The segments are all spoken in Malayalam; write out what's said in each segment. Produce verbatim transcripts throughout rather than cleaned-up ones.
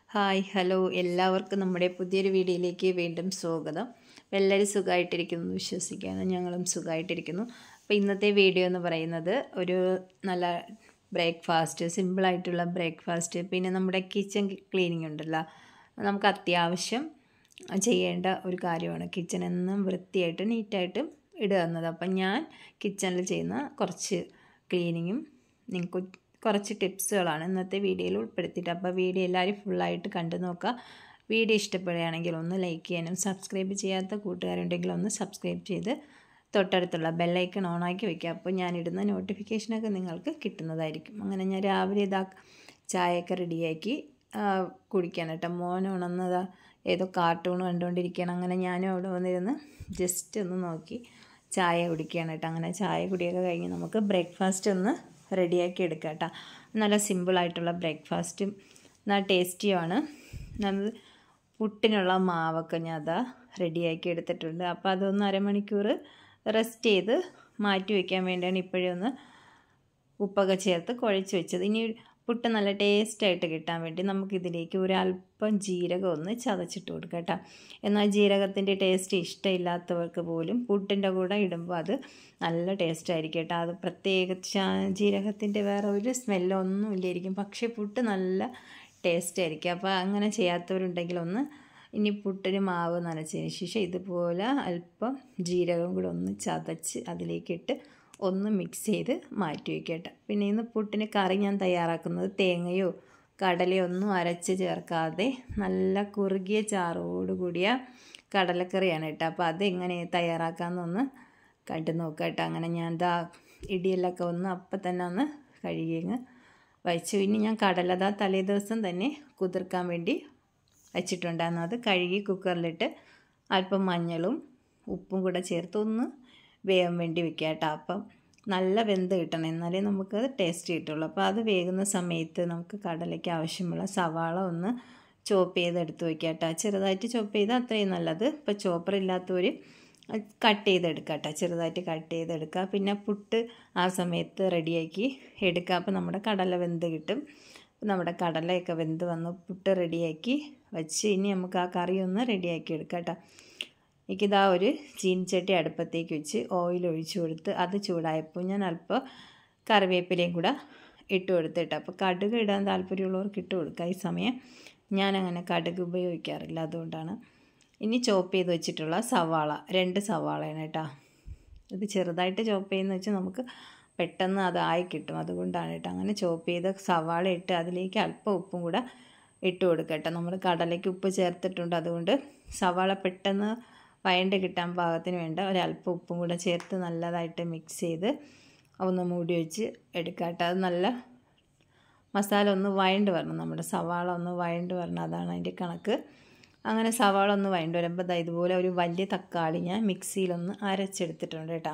ഹായ് ഹലോ എല്ലാവർക്കും നമ്മുടെ പുതിയൊരു വീഡിയോയിലേക്ക് വീണ്ടും സ്വാഗതം. എല്ലാവരും സുഖമായിട്ടിരിക്കുന്നു വിശ്വസിക്കുകയാണ്. ഞങ്ങളും സുഖമായിട്ടിരിക്കുന്നു. അപ്പോൾ ഇന്നത്തെ വീഡിയോ എന്ന് പറയുന്നത് ഒരു നല്ല ബ്രേക്ക്ഫാസ്റ്റ്, സിമ്പിളായിട്ടുള്ള ബ്രേക്ക്ഫാസ്റ്റ്, പിന്നെ നമ്മുടെ കിച്ചൺ ക്ലീനിങ് ഉണ്ടല്ലോ, നമുക്ക് അത്യാവശ്യം ചെയ്യേണ്ട ഒരു കാര്യമാണ്. കിച്ചൺ എന്നും വൃത്തിയായിട്ട് നീറ്റായിട്ട് ഇടുക എന്നത്. അപ്പം ഞാൻ കിച്ചണിൽ ചെയ്യുന്ന കുറച്ച് ക്ലീനിങ്ങും നിങ്ങൾക്ക് കുറച്ച് ടിപ്സുകളാണ് ഇന്നത്തെ വീഡിയോയിൽ ഉൾപ്പെടുത്തിയിട്ട്. അപ്പോൾ വീഡിയോ എല്ലാവരും ഫുള്ളായിട്ട് കണ്ടു നോക്കുക. വീഡിയോ ഇഷ്ടപ്പെടുകയാണെങ്കിൽ ഒന്ന് ലൈക്ക് ചെയ്യാനും സബ്സ്ക്രൈബ് ചെയ്യാത്ത കൂട്ടുകാരുണ്ടെങ്കിൽ ഒന്ന് സബ്സ്ക്രൈബ് ചെയ്ത് തൊട്ടടുത്തുള്ള ബെല്ലൈക്കൺ ഓണാക്കി വയ്ക്കുക. അപ്പോൾ ഞാനിടുന്ന നോട്ടിഫിക്കേഷനൊക്കെ നിങ്ങൾക്ക് കിട്ടുന്നതായിരിക്കും. അങ്ങനെ ഞാൻ രാവിലെ ഇതാ ചായയൊക്കെ റെഡിയാക്കി കുടിക്കാൻ കേട്ടോ. മോൻ ഉണർന്നതാ ഏതോ കാർട്ടൂൺ കണ്ടുകൊണ്ടിരിക്കുകയാണ്. അങ്ങനെ ഞാനും അവിടെ വന്നിരുന്ന് ജസ്റ്റ് ഒന്ന് നോക്കി ചായ കുടിക്കുകയാണ് കേട്ടോ. അങ്ങനെ ചായ കുടിയൊക്കെ കഴിഞ്ഞ് നമുക്ക് ബ്രേക്ക്ഫാസ്റ്റ് ഒന്ന് റെഡിയാക്കി എടുക്കാം കേട്ടോ. നല്ല സിമ്പിളായിട്ടുള്ള ബ്രേക്ക്ഫാസ്റ്റും നല്ല ടേസ്റ്റിയുമാണ്. നമ്മൾ പുട്ടിനുള്ള മാവൊക്കെ ഞാൻ അതാ റെഡിയാക്കി എടുത്തിട്ടുണ്ട്. അപ്പോൾ അതൊന്ന് അരമണിക്കൂർ റെസ്റ്റ് ചെയ്ത് മാറ്റി വയ്ക്കാൻ വേണ്ടിയാണ് ഇപ്പോഴേ ഒന്ന് ഉപ്പൊക്കെ ചേർത്ത് കുഴച്ച് വെച്ചത്. ഇനി പുട്ട് നല്ല ടേസ്റ്റായിട്ട് കിട്ടാൻ വേണ്ടി നമുക്കിതിലേക്ക് ഒരല്പം ജീരകം ഒന്ന് ചതച്ചിട്ട് കൊടുക്കാം കേട്ടോ. എന്നാൽ ജീരകത്തിൻ്റെ ടേസ്റ്റ് ഇഷ്ടമില്ലാത്തവർക്ക് പോലും പുട്ടിൻ്റെ കൂടെ ഇടുമ്പോൾ അത് നല്ല ടേസ്റ്റ് ആയിരിക്കും കേട്ടോ. അത് പ്രത്യേക ജീരകത്തിൻ്റെ വേറെ ഒരു സ്മെല്ലൊന്നും ഇല്ലായിരിക്കും, പക്ഷേ പുട്ട് നല്ല ടേസ്റ്റ് ആയിരിക്കും. അപ്പോൾ അങ്ങനെ ചെയ്യാത്തവരുണ്ടെങ്കിൽ ഒന്ന് ഇനി പുട്ടിന് മാവ് നനച്ചതിന് ശേഷം ഇതുപോലെ അല്പം ജീരകം കൂടെ ഒന്ന് ചതച്ച് അതിലേക്കിട്ട് ഒന്ന് മിക്സ് ചെയ്ത് മാറ്റി വയ്ക്കട്ടെ. പിന്നെ ഇന്ന് പുട്ടിന് കറി ഞാൻ തയ്യാറാക്കുന്നത് തേങ്ങയോ കടലയോ ഒന്നും അരച്ച് ചേർക്കാതെ നല്ല കുറുകിയ ചാറോട് കൂടിയ കടലക്കറിയാണ് കേട്ടോ. അപ്പോൾ അതെങ്ങനെ തയ്യാറാക്കാമെന്നൊന്ന് കണ്ടു നോക്കാം കേട്ടോ. അങ്ങനെ ഞാൻ ദാ ഇടിയെല്ലൊക്കെ ഒന്ന് അപ്പം തന്നെ ഒന്ന് കഴുകിയങ്ങ് വച്ചു. ഇനി ഞാൻ കടല ദാ തലേ ദിവസം തന്നെ കുതിർക്കാൻ വേണ്ടി വച്ചിട്ടുണ്ടായിരുന്നു. അത് കഴുകി കുക്കറിലിട്ട് അല്പം മഞ്ഞളും ഉപ്പും കൂടെ ചേർത്ത് ഒന്ന് വേകാൻ വേണ്ടി വെക്കുക കേട്ടോ. അപ്പം നല്ല വെന്ത് കിട്ടണം, എന്നാലേ നമുക്കത് ടേസ്റ്റ് കിട്ടുള്ളൂ. അപ്പോൾ അത് വേകുന്ന സമയത്ത് നമുക്ക് കടലയ്ക്ക് ആവശ്യമുള്ള സവാള ഒന്ന് ചോപ്പ് ചെയ്ത് എടുത്ത് വയ്ക്കുക കേട്ടോ. ചെറുതായിട്ട് ചോപ്പ് ചെയ്താൽ അത്രയും നല്ലത്. ഇപ്പോൾ ചോപ്പർ ഇല്ലാത്തവർ കട്ട് ചെയ്തെടുക്കുക കേട്ടോ, ചെറുതായിട്ട് കട്ട് ചെയ്തെടുക്കുക. പിന്നെ പുട്ട് ആ സമയത്ത് റെഡിയാക്കി എടുക്കുക. അപ്പോൾ നമ്മുടെ കടല വെന്ത് കിട്ടും. നമ്മുടെ കടലയൊക്കെ വെന്ത് വന്ന് പുട്ട് റെഡിയാക്കി വെച്ച് ഇനി നമുക്ക് ആ കറി ഒന്ന് റെഡിയാക്കി എടുക്കാം കേട്ടോ. എനിക്കിതാ ഒരു ചീനിച്ചട്ടി അടുപ്പത്തേക്ക് വെച്ച് ഓയിൽ ഒഴിച്ച് കൊടുത്ത് അത് ചൂടായപ്പോൾ ഞാൻ അല്പം കറിവേപ്പിലയും കൂടെ ഇട്ട് കൊടുത്തിട്ട്, അപ്പോൾ കടുക് ഇടാൻ താല്പര്യമുള്ളവർക്ക് ഇട്ട് കൊടുക്കുക. ഈ സമയം ഞാനങ്ങനെ കടുക് ഉപയോഗിക്കാറില്ല, അതുകൊണ്ടാണ്. ഇനി ചോപ്പ് ചെയ്ത് വെച്ചിട്ടുള്ള സവാള, രണ്ട് സവാളയാണ് കേട്ടോ. ഇത് ചെറുതായിട്ട് ചോപ്പ് ചെയ്യുന്ന വെച്ച് നമുക്ക് പെട്ടെന്ന് അതായി കിട്ടും, അതുകൊണ്ടാണ് കേട്ടോ. അങ്ങനെ ചോപ്പ് ചെയ്ത സവാള ഇട്ട് അതിലേക്ക് അല്പം ഉപ്പും കൂടെ ഇട്ട് കൊടുക്കട്ടെ. നമ്മൾ കടലയ്ക്ക് ഉപ്പ് ചേർത്തിട്ടുണ്ട്, അതുകൊണ്ട് സവാള പെട്ടെന്ന് വഴണ്ട് കിട്ടാൻ പാകത്തിന് വേണ്ട ഒരല്പം ഉപ്പും കൂടെ ചേർത്ത് നല്ലതായിട്ട് മിക്സ് ചെയ്ത് ഒന്ന് മൂടി വെച്ച് എടുക്കാം കേട്ടോ. അത് നല്ല മസാല ഒന്ന് വഴണ്ട് വരണം, നമ്മുടെ സവാള ഒന്ന് വഴണ്ട് വരണം, അതാണ് അതിൻ്റെ കണക്ക്. അങ്ങനെ സവാള ഒന്ന് വഴണ്ട് വരുമ്പോൾ ഇതുപോലെ ഒരു വലിയ തക്കാളി ഞാൻ മിക്സിയിലൊന്ന് അരച്ചെടുത്തിട്ടുണ്ട് കേട്ടോ.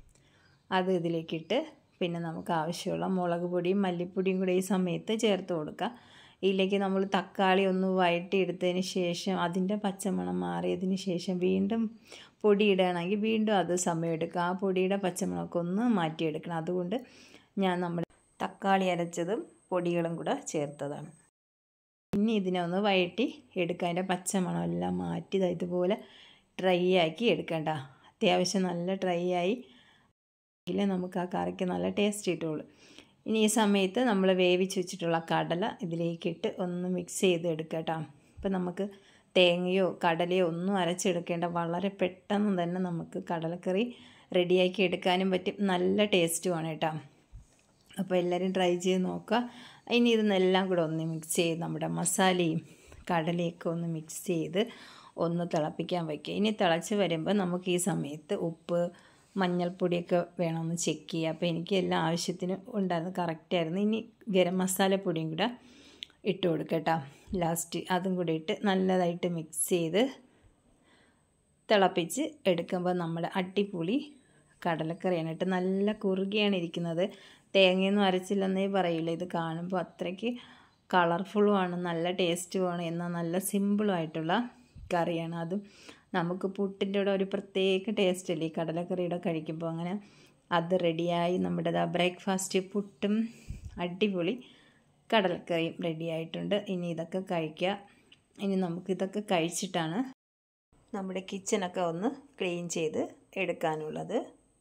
അത് ഇതിലേക്കിട്ട് പിന്നെ നമുക്ക് ആവശ്യമുള്ള മുളക് പൊടിയും മല്ലിപ്പൊടിയും കൂടെ ഈ സമയത്ത് ചേർത്ത് കൊടുക്കുക. ഇതിലേക്ക് നമ്മൾ തക്കാളി ഒന്ന് വഴറ്റിയെടുത്തതിന് ശേഷം അതിൻ്റെ പച്ചമണം മാറിയതിന് ശേഷം വീണ്ടും പൊടി ഇടുകയാണെങ്കിൽ വീണ്ടും അത് സമയമെടുക്കുക. ആ പൊടിയുടെ പച്ചമണമൊക്കെ ഒന്ന് മാറ്റിയെടുക്കണം. അതുകൊണ്ട് ഞാൻ നമ്മുടെ തക്കാളി അരച്ചതും പൊടികളും കൂടെ ചേർത്തതാണ്. ഇനി ഇതിനെ ഒന്ന് വഴറ്റി എടുക്കുക. അതിൻ്റെ പച്ചമണമെല്ലാം മാറ്റി ഇതുപോലെ ഡ്രൈ ആക്കി എടുക്കണ്ട. അത്യാവശ്യം നല്ല ഡ്രൈ ആയി എങ്കിലേ നമുക്ക് ആ കറിക്ക് നല്ല ടേസ്റ്റ് കിട്ടുള്ളൂ. ഇനി ഈ സമയത്ത് നമ്മൾ വേവിച്ച് വെച്ചിട്ടുള്ള കടല ഇതിലേക്കിട്ട് ഒന്ന് മിക്സ് ചെയ്ത് എടുക്കുക കേട്ടോ. അപ്പോൾ നമുക്ക് തേങ്ങയോ കടലയോ ഒന്നും അരച്ചെടുക്കേണ്ട, വളരെ പെട്ടെന്ന് തന്നെ നമുക്ക് കടലക്കറി റെഡിയാക്കി എടുക്കാനും പറ്റും, നല്ല ടേസ്റ്റുമാണ് കേട്ടോ. അപ്പോൾ എല്ലാവരും ട്രൈ ചെയ്ത് നോക്കുക. ഇനി ഇതെല്ലാം കൂടെ ഒന്ന് മിക്സ് ചെയ്ത് നമ്മുടെ മസാലയും കടലയൊക്കെ ഒന്ന് മിക്സ് ചെയ്ത് ഒന്ന് തിളപ്പിക്കാൻ വയ്ക്കുക. ഇനി തിളച്ച് വരുമ്പോൾ നമുക്ക് ഈ സമയത്ത് ഉപ്പ് മഞ്ഞൾപ്പൊടിയൊക്കെ വേണമെന്ന് ചെക്ക് ചെയ്യുക. അപ്പോൾ എനിക്ക് എല്ലാ ആവശ്യത്തിനും ഉണ്ടായിരുന്നു, കറക്റ്റായിരുന്നു. ഇനി ഗരം മസാലപ്പൊടിയും കൂടെ ഇട്ട് കൊടുക്കുക കേട്ടോ ലാസ്റ്റ്. അതും കൂടെ ഇട്ട് നല്ലതായിട്ട് മിക്സ് ചെയ്ത് തിളപ്പിച്ച് എടുക്കുമ്പോൾ നമ്മുടെ അടിപൊളി കടലക്കറിയാണ് കേട്ടോ. നല്ല കുറുകിയാണ് ഇരിക്കുന്നത്, തേങ്ങയൊന്നും അരച്ചില്ലെന്നേ പറയില്ല. ഇത് കാണുമ്പോൾ അത്രയ്ക്ക് കളർഫുള്ളുമാണ്, നല്ല ടേസ്റ്റുമാണ്, എന്നാൽ നല്ല സിമ്പിളുമായിട്ടുള്ള കറിയാണ്. അതും നമുക്ക് പുട്ടിൻ്റെ കൂടെ ഒരു പ്രത്യേക ടേസ്റ്റ് അല്ലേ കടലക്കറിയുടെ കഴിക്കുമ്പോൾ. അങ്ങനെ അത് റെഡിയായി നമ്മുടെ ബ്രേക്ക്ഫാസ്റ്റ് പുട്ടും അടിപൊളി കടലക്കറിയും റെഡി ആയിട്ടുണ്ട്. ഇനി ഇതൊക്കെ കഴിക്കുക. ഇനി നമുക്കിതൊക്കെ കഴിച്ചിട്ടാണ് നമ്മുടെ കിച്ചണൊക്കെ ഒന്ന് ക്ലീൻ ചെയ്ത് എടുക്കാനുള്ളത്.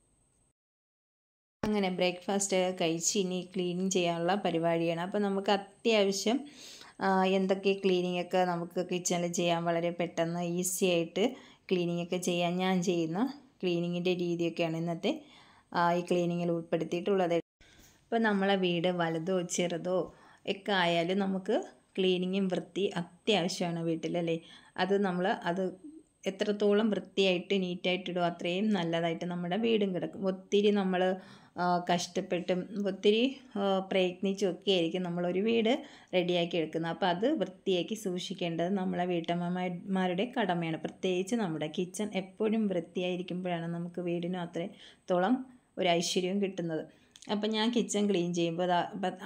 അങ്ങനെ ബ്രേക്ക്ഫാസ്റ്റ് കഴിച്ച് ഇനി ക്ലീനിങ് ചെയ്യാനുള്ള പരിപാടിയാണ്. അപ്പോൾ നമുക്ക് അത്യാവശ്യം എന്തൊക്കെ ക്ലീനിങ് ഒക്കെ നമുക്ക് കിച്ചണിൽ ചെയ്യാൻ വളരെ പെട്ടെന്ന് ഈസി ആയിട്ട് ക്ലീനിങ് ഒക്കെ ചെയ്യാൻ ഞാൻ ചെയ്യുന്ന ക്ലീനിങ്ങിൻ്റെ രീതിയൊക്കെയാണ് ഇന്നത്തെ ഈ ക്ലീനിങ്ങിൽ ഉൾപ്പെടുത്തിയിട്ടുള്ളത്. ഇപ്പോൾ നമ്മളെ വീട് വലുതോ ചെറുതോ ഒക്കെ ആയാലും നമുക്ക് ക്ലീനിങ്ങും വൃത്തി അത്യാവശ്യമാണ് വീട്ടിലല്ലേ. അത് നമ്മൾ അത് എത്രത്തോളം വൃത്തിയായിട്ട് നീറ്റായിട്ടിടും അത്രയും നല്ലതായിട്ട് നമ്മുടെ വീടും കിടക്കും. ഒത്തിരി നമ്മൾ കഷ്ടപ്പെട്ടും ഒത്തിരി പ്രയത്നിച്ചും ഒക്കെ ആയിരിക്കും നമ്മളൊരു വീട് റെഡിയാക്കി എടുക്കുന്നത്. അപ്പോൾ അത് വൃത്തിയാക്കി സൂക്ഷിക്കേണ്ടത് നമ്മളെ വീട്ടമ്മമാരുടെ കടമയാണ്. പ്രത്യേകിച്ച് നമ്മുടെ കിച്ചൺ എപ്പോഴും വൃത്തിയായിരിക്കുമ്പോഴാണ് നമുക്ക് വീടിനും അത്രത്തോളം ഒരു ഐശ്വര്യവും കിട്ടുന്നത്. അപ്പം ഞാൻ കിച്ചൺ ക്ലീൻ ചെയ്യുമ്പോൾ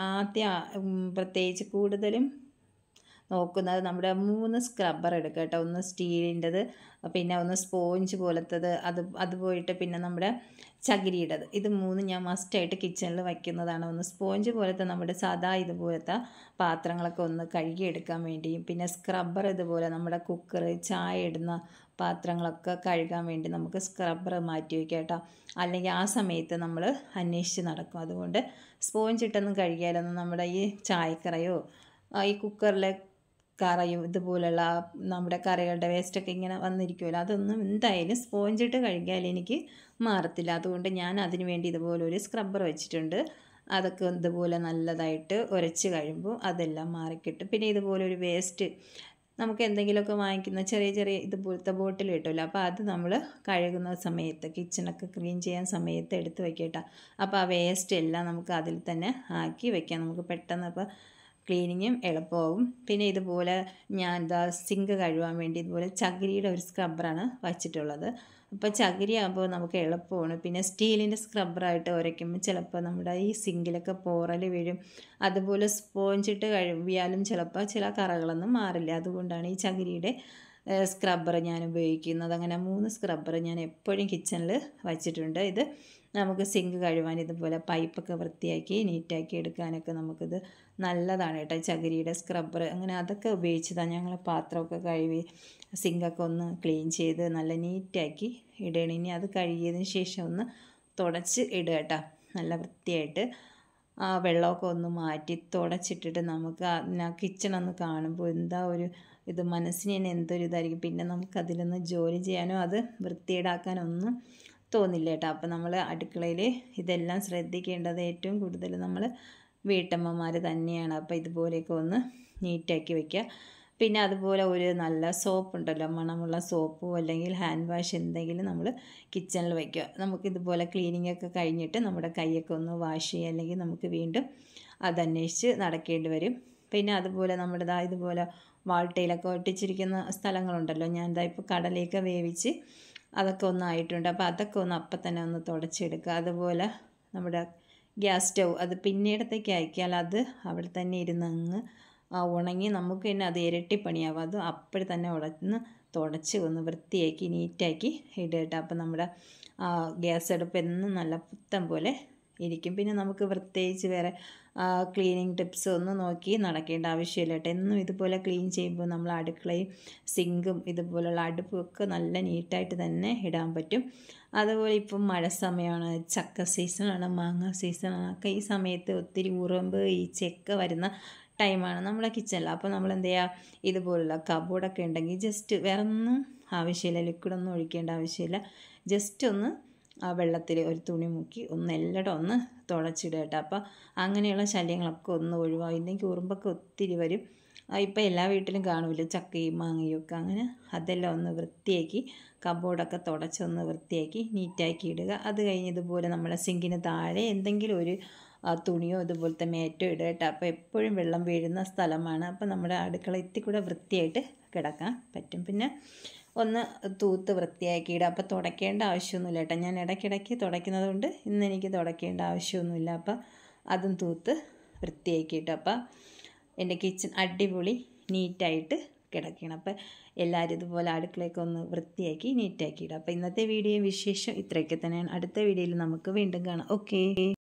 ആദ്യം പ്രത്യേകിച്ച് കൂടുതലും നോക്കുന്നത് നമ്മുടെ മൂന്ന് സ്ക്രബ്ബർ എടുക്കുക കേട്ടോ. ഒന്ന് സ്റ്റീലിൻ്റെത്, പിന്നെ ഒന്ന് സ്പോഞ്ച് പോലത്തത്, അത് അത് പോയിട്ട് പിന്നെ നമ്മുടെ ചകിരിയുടേത്. ഇത് മൂന്ന് ഞാൻ മസ്റ്റായിട്ട് കിച്ചണിൽ വയ്ക്കുന്നതാണ്. ഒന്ന് സ്പോഞ്ച് പോലത്തെ നമ്മുടെ സാധാ ഇതുപോലത്തെ പാത്രങ്ങളൊക്കെ ഒന്ന് കഴുകിയെടുക്കാൻ വേണ്ടിയും, പിന്നെ സ്ക്രബ്ബർ ഇതുപോലെ നമ്മുടെ കുക്കർ ചായ ഇടുന്ന പാത്രങ്ങളൊക്കെ കഴുകാൻ വേണ്ടി നമുക്ക് സ്ക്രബ്ബർ മാറ്റി വയ്ക്കാം കേട്ടോ. അല്ലെങ്കിൽ ആ സമയത്ത് നമ്മൾ അന്വേഷിച്ച് നടക്കും. അതുകൊണ്ട് സ്പോഞ്ച് ഇട്ടൊന്നും കഴുകിയാലൊന്നും നമ്മുടെ ഈ ചായക്കറയോ ഈ കുക്കറിലെ കറയും ഇതുപോലുള്ള നമ്മുടെ കറികളുടെ വേസ്റ്റൊക്കെ ഇങ്ങനെ വന്നിരിക്കുമല്ലോ, അതൊന്നും എന്തായാലും സ്പോഞ്ചിട്ട് കഴുകിയാൽ എനിക്ക് മാറത്തില്ല. അതുകൊണ്ട് ഞാൻ അതിന് വേണ്ടി ഇതുപോലെ ഒരു സ്ക്രബ്ബർ വെച്ചിട്ടുണ്ട്. അതൊക്കെ ഇതുപോലെ നല്ലതായിട്ട് ഉരച്ച് കഴിയുമ്പോൾ അതെല്ലാം മാറിക്കിട്ടും. പിന്നെ ഇതുപോലെ ഒരു വേസ്റ്റ് നമുക്ക് എന്തെങ്കിലുമൊക്കെ വാങ്ങിക്കുന്ന ചെറിയ ചെറിയ ഇതുപോലത്തെ ബോട്ടിൽ കിട്ടുമല്ലോ, അപ്പോൾ അത് നമ്മൾ കഴുകുന്ന സമയത്ത് കിച്ചണൊക്കെ ക്ലീൻ ചെയ്യാൻ സമയത്ത് എടുത്ത് വെക്കട്ടോ. അപ്പോൾ ആ വേസ്റ്റ് എല്ലാം നമുക്ക് അതിൽ തന്നെ ആക്കി വെക്കാം. നമുക്ക് പെട്ടെന്ന് അപ്പോൾ ക്ലീനിങ്ങും എളുപ്പമാവും. പിന്നെ ഇതുപോലെ ഞാൻ എന്താ സിങ്ക് കഴുകാൻ വേണ്ടി ഇതുപോലെ ചകിരിയുടെ ഒരു സ്ക്രബ്ബറാണ് വച്ചിട്ടുള്ളത്. അപ്പോൾ ചകിരി ആകുമ്പോൾ നമുക്ക് എളുപ്പമാണ്. പിന്നെ സ്റ്റീലിൻ്റെ സ്ക്രബ്ബറായിട്ട് ഉരയ്ക്കുമ്പോൾ ചിലപ്പോൾ നമ്മുടെ ഈ സിങ്കിലൊക്കെ പോറൽ വീഴും. അതുപോലെ സ്പോഞ്ചിട്ട് കഴുകിയാലും ചിലപ്പോൾ ചില കറകളൊന്നും മാറില്ല. അതുകൊണ്ടാണ് ഈ ചകിരിയുടെ സ്ക്രബ്ബർ ഞാൻ ഉപയോഗിക്കുന്നത്. അങ്ങനെ മൂന്ന് സ്ക്രബ്ബർ ഞാൻ എപ്പോഴും കിച്ചണിൽ വച്ചിട്ടുണ്ട്. ഇത് നമുക്ക് സിങ്ക് കഴുകാൻ ഇതുപോലെ പൈപ്പൊക്കെ വൃത്തിയാക്കി നീറ്റാക്കി എടുക്കാനൊക്കെ നമുക്കിത് നല്ലതാണ് കേട്ടോ, ചകിരിയുടെ സ്ക്രബ്ബർ. അങ്ങനെ അതൊക്കെ ഉപയോഗിച്ചതാണ് ഞങ്ങൾ പാത്രമൊക്കെ കഴുകി സിങ്കൊക്കെ ഒന്ന് ക്ലീൻ ചെയ്ത് നല്ല നീറ്റാക്കി ഇടണം. ഇനി അത് കഴുകിയതിന് ശേഷം ഒന്ന് തുടച്ച് ഇടുക കേട്ടോ, നല്ല വൃത്തിയായിട്ട്. ആ വെള്ളമൊക്കെ ഒന്ന് മാറ്റി തുടച്ചിട്ടിട്ട് നമുക്ക് ആ കിച്ചണൊന്ന് കാണുമ്പോൾ എന്താ ഒരു ഇത് മനസ്സിന് തന്നെ എന്തൊരു ഇതായിരിക്കും. പിന്നെ നമുക്കതിലൊന്ന് ജോലി ചെയ്യാനോ അത് വൃത്തിയേടാക്കാനോ ഒന്നും തോന്നില്ല കേട്ടോ. അപ്പോൾ നമ്മൾ അടുക്കളയിൽ ഇതെല്ലാം ശ്രദ്ധിക്കേണ്ടത് ഏറ്റവും കൂടുതൽ നമ്മൾ വീട്ടമ്മമാർ തന്നെയാണ്. അപ്പോൾ ഇതുപോലെയൊക്കെ ഒന്ന് നീറ്റാക്കി വയ്ക്കുക. പിന്നെ അതുപോലെ ഒരു നല്ല സോപ്പ് ഉണ്ടല്ലോ, മണമുള്ള സോപ്പോ അല്ലെങ്കിൽ ഹാൻഡ് വാഷ് എന്തെങ്കിലും നമ്മൾ കിച്ചണിൽ വയ്ക്കുക. നമുക്കിതുപോലെ ക്ലീനിങ് ഒക്കെ കഴിഞ്ഞിട്ട് നമ്മുടെ കൈയൊക്കെ ഒന്ന് വാഷ് ചെയ്യുക, അല്ലെങ്കിൽ നമുക്ക് വീണ്ടും അതന്വേഷിച്ച് നടക്കേണ്ടി വരും. പിന്നെ അതുപോലെ നമ്മുടെ ദാ ഇതുപോലെ വാൾട്ടയിലൊക്കെ ഒട്ടിച്ചിരിക്കുന്ന സ്ഥലങ്ങളുണ്ടല്ലോ, ഞാൻ ഇതാ ഇപ്പോൾ കടലയൊക്കെ വേവിച്ച് അതൊക്കെ ഒന്നായിട്ടുണ്ട്. അപ്പോൾ അതൊക്കെ ഒന്ന് അപ്പം തന്നെ ഒന്ന് തുടച്ചെടുക്കുക. അതുപോലെ നമ്മുടെ ഗ്യാസ് സ്റ്റൗ അത് പിന്നീടത്തേക്ക് അയക്കിയാൽ അത് അവിടെ തന്നെ ഇരുന്ന് അങ്ങ് ഉണങ്ങി നമുക്ക് തന്നെ അത് ഇരട്ടിപ്പണിയാവും. അത് അപ്പോൾ തന്നെ ഉടന്ന് തുടച്ച് ഒന്ന് വൃത്തിയാക്കി നീറ്റാക്കി ഇടുക. അപ്പോൾ നമ്മുടെ ഗ്യാസ് അടുപ്പ് എന്നും നല്ല പുത്തൻ പോലെ ഇരിക്കും. പിന്നെ നമുക്ക് പ്രത്യേകിച്ച് വേറെ ക്ലീനിങ് ടിപ്സ് ഒന്നും നോക്കി നടക്കേണ്ട ആവശ്യമില്ല കേട്ടോ. എന്നും ഇതുപോലെ ക്ലീൻ ചെയ്യുമ്പോൾ നമ്മൾ അടുക്കളയും സിങ്കും ഇതുപോലുള്ള അടുപ്പും ഒക്കെ നല്ല നീറ്റായിട്ട് തന്നെ ഇടാൻ പറ്റും. അതുപോലെ ഇപ്പം മഴ സമയമാണ്, ചക്ക സീസണാണ്, മാങ്ങ സീസണാണ്. ഒക്കെ ഈ സമയത്ത് ഒത്തിരി ഉറുമ്പ് ഈച്ചയൊക്കെ വരുന്ന ടൈമാണ് നമ്മുടെ കിച്ചണിൽ. അപ്പോൾ നമ്മൾ എന്ത് ചെയ്യുക, ഇതുപോലുള്ള കബോർഡൊക്കെ ഉണ്ടെങ്കിൽ ജസ്റ്റ് വേറെ ഒന്നും ആവശ്യമില്ല, ലിക്വിഡൊന്നും ഒഴിക്കേണ്ട ആവശ്യമില്ല. ജസ്റ്റ് ഒന്ന് ആ വെള്ളത്തിൽ ഒരു തുണി മുക്കി ഒന്ന് എല്ലായിടും ഒന്ന് തുടച്ചിടുക കേട്ടോ. അപ്പോൾ അങ്ങനെയുള്ള ശല്യങ്ങളൊക്കെ ഒന്ന് ഒഴിവാകും. ഇല്ലെങ്കിൽ ഉറുമ്പൊക്കെ ഒത്തിരി വരും. ഇപ്പോൾ എല്ലാ വീട്ടിലും കാണുമല്ലോ ചക്കയും മാങ്ങയും ഒക്കെ. അങ്ങനെ അതെല്ലാം ഒന്ന് വൃത്തിയാക്കി കബോർഡൊക്കെ തുടച്ചൊന്ന് വൃത്തിയാക്കി നീറ്റാക്കി ഇടുക. അത് കഴിഞ്ഞ് ഇതുപോലെ നമ്മുടെ സിങ്കിന് താഴെ എന്തെങ്കിലും ഒരു തുണിയോ ഇതുപോലത്തെ മേറ്റോ ഇടുക കേട്ടോ. അപ്പോൾ എപ്പോഴും വെള്ളം വീഴുന്ന സ്ഥലമാണ്. അപ്പോൾ നമ്മുടെ അടുക്കള ഇത്തിരി കൂടെ വൃത്തിയായിട്ട് കിടക്കാൻ പറ്റും. പിന്നെ ഒന്ന് തൂത്ത് വൃത്തിയാക്കിയിടുക. അപ്പോൾ തുടയ്ക്കേണ്ട ആവശ്യമൊന്നുമില്ല കേട്ടോ. ഞാൻ ഇടയ്ക്കിടയ്ക്ക് തുടയ്ക്കുന്നത് കൊണ്ട് ഇന്ന് എനിക്ക് തുടയ്ക്കേണ്ട ആവശ്യമൊന്നുമില്ല. അപ്പോൾ അതും തൂത്ത് വൃത്തിയാക്കിയിട്ട് അപ്പോൾ എൻ്റെ കിച്ചൺ അടിപൊളി നീറ്റായിട്ട് കിടക്കണം. അപ്പോൾ എല്ലാവരും ഇതുപോലെ അടുക്കളയൊക്കെ ഒന്ന് വൃത്തിയാക്കി നീറ്റാക്കിയിടുക. അപ്പോൾ ഇന്നത്തെ വീഡിയോ വിശേഷം ഇത്രയൊക്കെ തന്നെയാണ്. അടുത്ത വീഡിയോയിൽ നമുക്ക് വീണ്ടും കാണാം. ഓക്കേ.